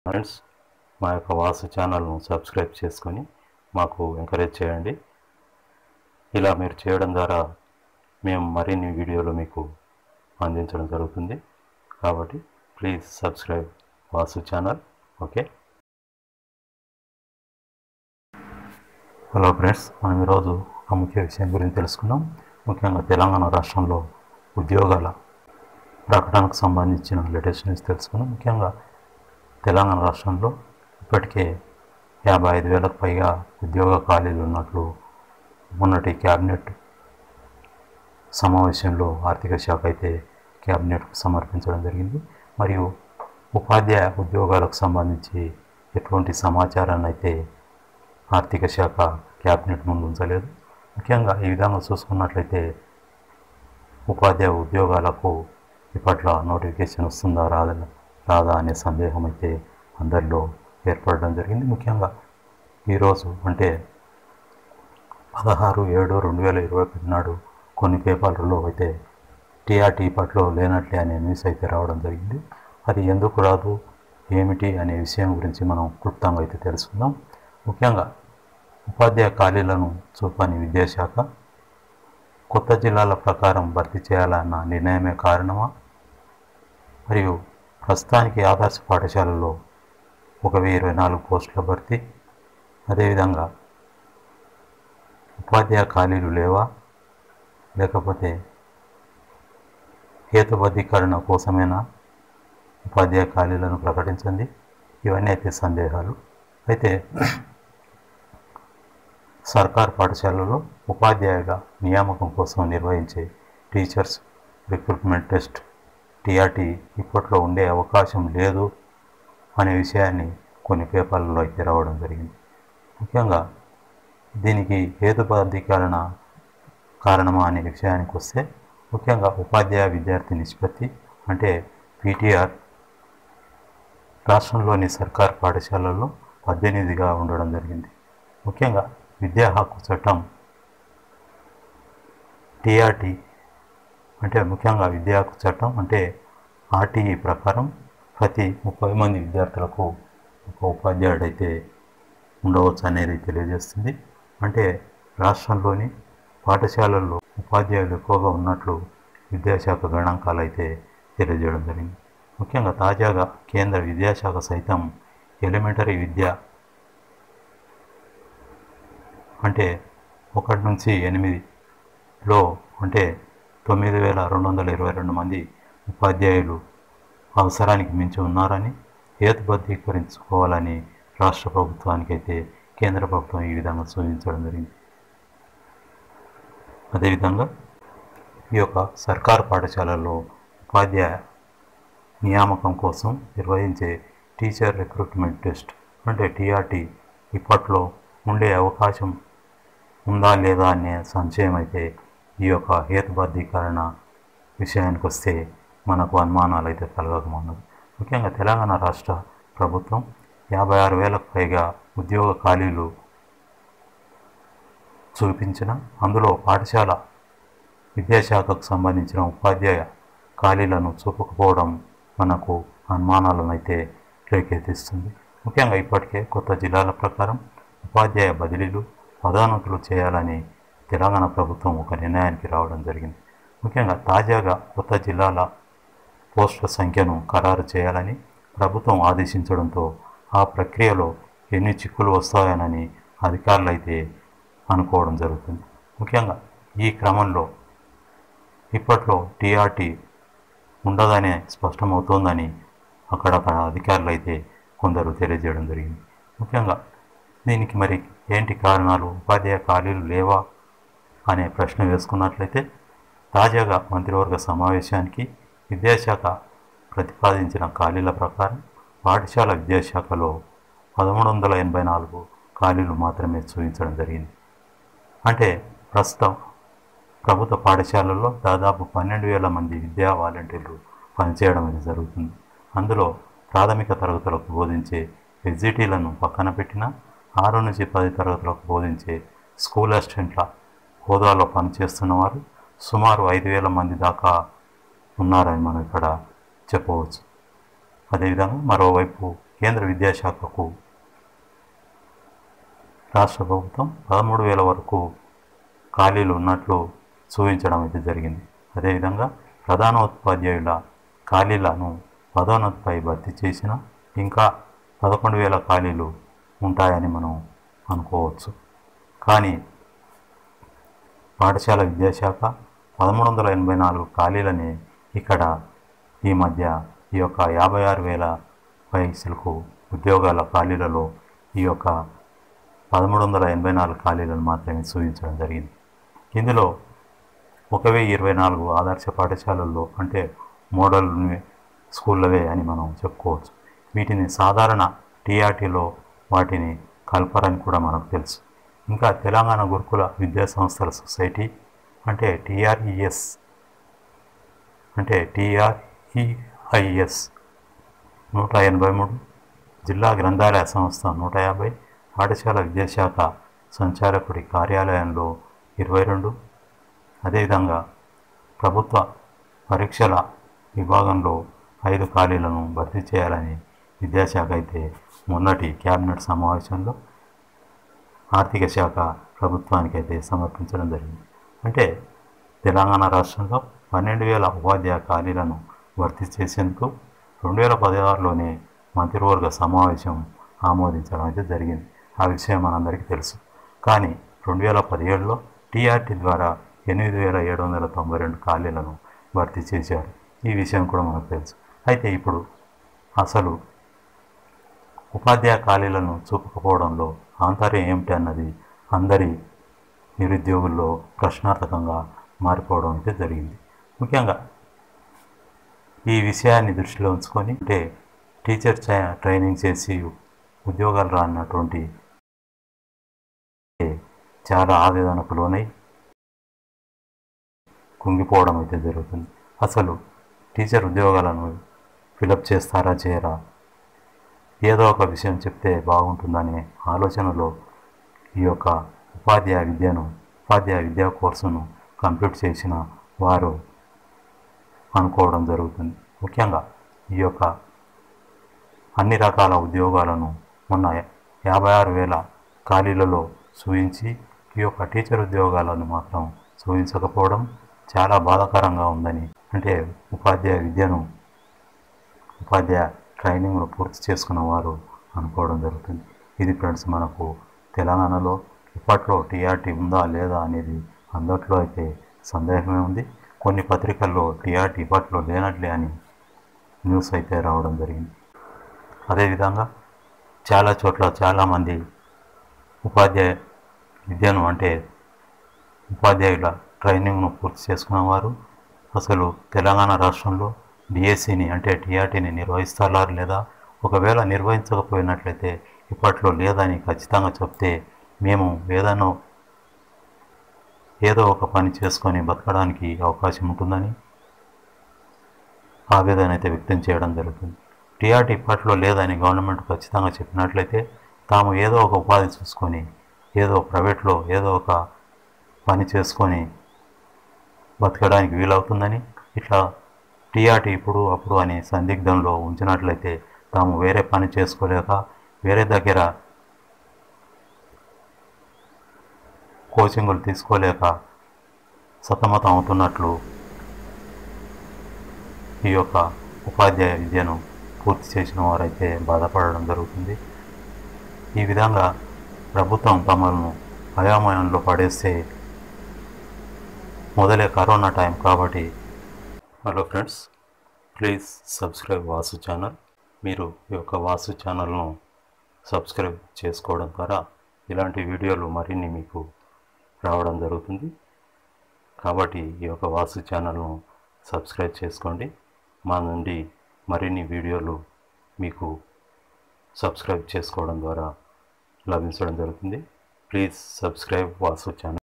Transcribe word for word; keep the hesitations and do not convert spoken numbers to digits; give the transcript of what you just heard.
Friends, మా యొక్క వాసు ఛానల్ను సబ్స్క్రైబ్ చేసుకొని మాకు ఎంకరేజ్ చేయండి. ఇలా మీరు చేయడం ద్వారా మేము మరిన్ని వీడియోలు మీకు అందించడం జరుగుతుంది. కాబట్టి please subscribe Vasu channel. Okay, hello friends, మనం ఈరోజు ఒక ముఖ్య విషయం గురించి తెలుసుకుందాం. ముఖ్యంగా తెలంగాణ రాష్ట్రంలో ఉద్యోగాల ప్రకటనకు సంబంధించిన లేటెస్ట్ న్యూస్ తెలుసుకుందాం. ముఖ్యంగా తెలంగాణ రాష్ట్రంలో ఇప్పటికే యాభై ఐదు వేలకు పైగా ఉద్యోగ ఖాళీలు ఉన్నట్లు మొన్నటి క్యాబినెట్ సమావేశంలో ఆర్థిక శాఖ అయితే క్యాబినెట్కు సమర్పించడం జరిగింది. మరియు ఉపాధ్యాయ ఉద్యోగాలకు సంబంధించి ఎటువంటి సమాచారాన్ని అయితే ఆర్థిక శాఖ క్యాబినెట్ ముందు ఉంచలేదు. ముఖ్యంగా ఈ విధంగా చూసుకున్నట్లయితే ఉపాధ్యాయ ఉద్యోగాలకు ఇప్పట్లో నోటిఫికేషన్ వస్తుందా రాదా రాదా అనే సందేహం అయితే అందరిలో ఏర్పడడం జరిగింది. ముఖ్యంగా ఈరోజు అంటే పదహారు ఏడు రెండు వేల ఇరవై ఒకటి నాడు కొన్ని పేపర్లలో అయితే టీఆర్టీ ఇప్పట్లో లేనట్లే అనే న్యూస్ అయితే రావడం జరిగింది. అది ఎందుకు రాదు, ఏమిటి అనే విషయం గురించి మనం క్లుప్తంగా అయితే తెలుసుకుందాం. ముఖ్యంగా ఉపాధ్యాయ ఖాళీలను చూపని విద్యాశాఖ కొత్త జిల్లాల ప్రకారం భర్తీ చేయాలన్న నిర్ణయమే కారణమా, మరియు ప్రస్తుతానికి ఆదర్శ పాఠశాలలో ఒక వెయ్యి ఇరవై నాలుగు పోస్టుల భర్తీ, అదేవిధంగా ఉపాధ్యాయ ఖాళీలు లేవా, లేకపోతే హేతుబద్ధీకరణ కోసమేనా ఉపాధ్యాయ ఖాళీలను ప్రకటించండి, ఇవన్నీ అయితే సందేహాలు. అయితే సర్కార్ పాఠశాలలో ఉపాధ్యాయుల నియామకం కోసం నిర్వహించే టీచర్స్ రిక్రూట్మెంట్ టెస్ట్ టీఆర్టీ ఇప్పట్లో ఉండే అవకాశం లేదు అనే విషయాన్ని కొన్ని పేపర్లలో అయితే రావడం జరిగింది. ముఖ్యంగా దీనికి హేతుబద్ధీకరణ కారణమా అనే విషయానికి వస్తే, ముఖ్యంగా ఉపాధ్యాయ విద్యార్థి నిష్పత్తి అంటే పీటీఆర్ రాష్ట్రంలోని సర్కార్ పాఠశాలల్లో పద్దెనిమిదిగా ఉండడం జరిగింది. ముఖ్యంగా విద్యా హక్కు చట్టం టీఆర్టీ అంటే ముఖ్యంగా విద్యా హక్కు చట్టం అంటే ఆర్టీఈ ప్రకారం ప్రతి ముప్పై మంది విద్యార్థులకు ఒక ఉపాధ్యాయుడు అయితే ఉండవచ్చు అనేది తెలియజేస్తుంది. అంటే రాష్ట్రంలోని పాఠశాలల్లో ఉపాధ్యాయులు ఎక్కువగా ఉన్నట్లు విద్యాశాఖ గణాంకాలు అయితే తెలియజేయడం జరిగింది. ముఖ్యంగా తాజాగా కేంద్ర విద్యాశాఖ సైతం ఎలిమెంటరీ విద్య అంటే ఒకటి నుంచి ఎనిమిదిలో అంటే తొమ్మిది వేల రెండు వందల ఇరవై రెండు మంది ఉపాధ్యాయులు అవసరానికి మించి ఉన్నారని హేతుబద్ధీకరించుకోవాలని రాష్ట్ర ప్రభుత్వానికి అయితే కేంద్ర ప్రభుత్వం ఈ విధంగా సూచించడం జరిగింది. అదేవిధంగా ఈ యొక్క సర్కారు పాఠశాలల్లో ఉపాధ్యాయ నియామకం కోసం నిర్వహించే టీచర్ రిక్రూట్మెంట్ టెస్ట్ అంటే టీఆర్టీ ఇప్పట్లో ఉండే అవకాశం ఉందా లేదా అనే సంశయం అయితే ఈ యొక్క హేతుబద్ధీకరణ విషయానికి వస్తే మనకు అనుమానాలు అయితే కలగకమన్నది. ముఖ్యంగా తెలంగాణ రాష్ట్ర ప్రభుత్వం యాభై ఆరు వేలకు పైగా ఉద్యోగ ఖాళీలు చూపించిన అందులో పాఠశాల విద్యాశాఖకు సంబంధించిన ఉపాధ్యాయ ఖాళీలను చూపకపోవడం మనకు అనుమానాలను అయితే రేకెత్తిస్తుంది. ముఖ్యంగా ఇప్పటికే కొత్త జిల్లాల ప్రకారం ఉపాధ్యాయ బదిలీలు పదోన్నతులు చేయాలని తెలంగాణ ప్రభుత్వం ఒక నిర్ణయానికి రావడం జరిగింది. ముఖ్యంగా తాజాగా కొత్త జిల్లాల పోస్టుల సంఖ్యను ఖరారు చేయాలని ప్రభుత్వం ఆదేశించడంతో ఆ ప్రక్రియలో ఎన్ని చిక్కులు వస్తాయనని అధికారులు అయితే అనుకోవడం జరుగుతుంది. ముఖ్యంగా ఈ క్రమంలో ఇప్పట్లో టీఆర్టీ ఉండదనే స్పష్టమవుతోందని అక్కడక్కడ అధికారులు అయితే కొందరు తెలియజేయడం జరిగింది. ముఖ్యంగా దీనికి మరి ఏంటి కారణాలు, ఉపాధ్యాయ ఖాళీలు లేవా అనే ప్రశ్న వేసుకున్నట్లయితే తాజాగా మంత్రివర్గ సమావేశానికి విద్యాశాఖ ప్రతిపాదించిన ఖాళీల ప్రకారం పాఠశాల విద్యాశాఖలో పదమూడు వందల ఎనభై నాలుగు ఖాళీలు మాత్రమే చూపించడం జరిగింది. అంటే ప్రస్తుతం ప్రభుత్వ పాఠశాలల్లో దాదాపు పన్నెండు వేల మంది విద్యా వాలంటీర్లు పనిచేయడం అనేది జరుగుతుంది. అందులో ప్రాథమిక తరగతులకు బోధించే ఎగ్జిటీలను పక్కన పెట్టిన ఆరు నుంచి పది తరగతులకు బోధించే స్కూల్ అసిస్టెంట్ల హోదాలో పనిచేస్తున్న వారు సుమారు ఐదు వేల మంది దాకా ఉన్నారని మనం ఇక్కడ చెప్పవచ్చు. అదేవిధంగా మరోవైపు కేంద్ర విద్యాశాఖకు రాష్ట్ర ప్రభుత్వం పదమూడు వేల వరకు ఖాళీలు ఉన్నట్లు చూపించడం అయితే జరిగింది. అదేవిధంగా ప్రధానోపాధ్యాయుల ఖాళీలను పదోన్నతిపై భర్తీ చేసిన ఇంకా పదకొండు వేల ఖాళీలు ఉంటాయని మనం అనుకోవచ్చు. కానీ పాఠశాల విద్యాశాఖ పదమూడు వందల ఎనభై నాలుగు ఖాళీలని ఇక్కడ ఈ మధ్య ఈ యొక్క యాభై ఆరు వేల పైసలకు ఉద్యోగాల ఖాళీలలో ఈ యొక్క పదమూడు వందల ఎనభై నాలుగు ఖాళీలను మాత్రమే సూచించడం జరిగింది. ఇందులో ఒక వెయ్యి ఇరవై నాలుగు ఆదర్శ పాఠశాలల్లో అంటే మోడల్ స్కూళ్ళవే అని మనం చెప్పుకోవచ్చు. వీటిని సాధారణ టీఆర్టీలో వాటిని కల్పరని కూడా మనకు తెలుసు. ఇంకా తెలంగాణ గురుకుల విద్యా సంస్థల సొసైటీ అంటే టీఆర్ఈఎస్ అంటే టీఆర్ఈఐఎస్ నూట ఎనభై మూడు, జిల్లా గ్రంథాలయ సంస్థ నూట యాభై, పాఠశాల విద్యాశాఖ సంచాలకుడి కార్యాలయంలో ఇరవై రెండు, అదేవిధంగా ప్రభుత్వ పరీక్షల విభాగంలో ఐదు ఖాళీలను భర్తీ చేయాలని విద్యాశాఖ అయితే మొన్నటి క్యాబినెట్ సమావేశంలో ఆర్థిక శాఖ ప్రభుత్వానికి అయితే సమర్పించడం జరిగింది. అంటే తెలంగాణ రాష్ట్రంలో పన్నెండు వేల ఉపాధ్యాయ ఖాళీలను భర్తీ చేసేందుకు రెండు వేల పదహారులోనే మంత్రివర్గ సమావేశం ఆమోదించడం అయితే జరిగింది. ఆ విషయం మనందరికీ తెలుసు. కానీ రెండు వేల పదిహేడులో టీఆర్టీ ద్వారా ఎనిమిది వేల ఏడు వందల తొంభై రెండు ఖాళీలను భర్తీ చేశారు. ఈ విషయం కూడా మనకు తెలుసు. అయితే ఇప్పుడు అసలు ఉపాధ్యాయ ఖాళీలను చూపకపోవడంలో ఆంతర్యం ఏమిటి అన్నది అందరి నిరుద్యోగుల్లో ప్రశ్నార్థకంగా మారిపోవడం అయితే జరిగింది. ముఖ్యంగా ఈ విషయాన్ని దృష్టిలో ఉంచుకొని అంటే టీచర్ ట్రైనింగ్ చేసి ఉద్యోగాలు రానటువంటి చాలా ఆవేదనకు లోనై కుంగిపోవడం అయితే జరుగుతుంది. అసలు టీచర్ ఉద్యోగాలను ఫిలప్ చేస్తారా చేయరా, ఏదో ఒక విషయం చెప్తే బాగుంటుందనే ఆలోచనలో ఈ యొక్క ఉపాధ్యాయ విద్యను ఉపాధ్యాయ విద్యా కోర్సును కంప్లీట్ చేసిన వారు అనుకోవడం జరుగుతుంది. ముఖ్యంగా ఈ యొక్క అన్ని రకాల ఉద్యోగాలను మొన్న యాభై ఆరు వేల ఖాళీలలో సూచించి ఈ యొక్క టీచర్ ఉద్యోగాలను మాత్రం సూచించకపోవడం చాలా బాధాకరంగా ఉందని అంటే ఉపాధ్యాయ విద్యను ఉపాధ్యాయ ట్రైనింగ్ను పూర్తి చేసుకున్న వారు అనుకోవడం జరుగుతుంది. ఇది ఫ్రెండ్స్ మనకు తెలంగాణలో ఇప్పట్లో టీఆర్టీ ఉందా లేదా అనేది అందట్లో అయితే సందేహమే ఉంది. కొన్ని పత్రికల్లో టీఆర్టీ ఇప్పట్లో లేనట్లే అని న్యూస్ అయితే రావడం జరిగింది. అదేవిధంగా చాలా చోట్ల చాలామంది ఉపాధ్యాయ విద్యను అంటే ఉపాధ్యాయుల ట్రైనింగ్ను పూర్తి చేసుకున్నవారు అసలు తెలంగాణ రాష్ట్రంలో డిఎస్సిని అంటే టీఆర్టీని నిర్వహిస్తారా లేదా, ఒకవేళ నిర్వహించకపోయినట్లయితే ఇప్పట్లో లేదని ఖచ్చితంగా చెప్తే మేము ఏదైనా ఏదో ఒక పని చేసుకొని బతకడానికి అవకాశం ఉంటుందని ఆవేదన అయితే వ్యక్తం చేయడం జరుగుతుంది. టీఆర్టీ ఇప్పట్లో లేదని గవర్నమెంట్ ఖచ్చితంగా చెప్పినట్లయితే తాము ఏదో ఒక ఉపాధి చూసుకొని ఏదో ప్రైవేట్లో ఏదో ఒక పని చేసుకొని బతకడానికి వీలవుతుందని, ఇట్లా టీఆర్టీ ఇప్పుడు అప్పుడు అని సందిగ్ధంలో ఉంచినట్లయితే తాము వేరే పని చేసుకోలేక వేరే దగ్గర కోచింగులు తీసుకోలేక సతమతం అవుతున్నట్లు ఈ యొక్క ఉపాధ్యాయ విద్యను పూర్తి చేసిన వారైతే బాధపడడం జరుగుతుంది. ఈ విధంగా ప్రభుత్వం తమను అయోమయంలో పడేస్తే మొదలే కరోనా టైం కాబట్టి. Hello friends, please subscribe Vasu channel. మీరు ఈ యొక్క వాసు ఛానల్ను సబ్స్క్రైబ్ చేసుకోవడం ద్వారా ఇలాంటి వీడియోలు మరిన్ని మీకు రావడం జరుగుతుంది. కాబట్టి ఈ యొక్క వాసు ఛానల్ను సబ్స్క్రైబ్ చేసుకోండి. మా నుండి మరిన్ని వీడియోలు మీకు సబ్స్క్రైబ్ చేసుకోవడం ద్వారా లభించడం జరుగుతుంది. Please subscribe Vasu channel.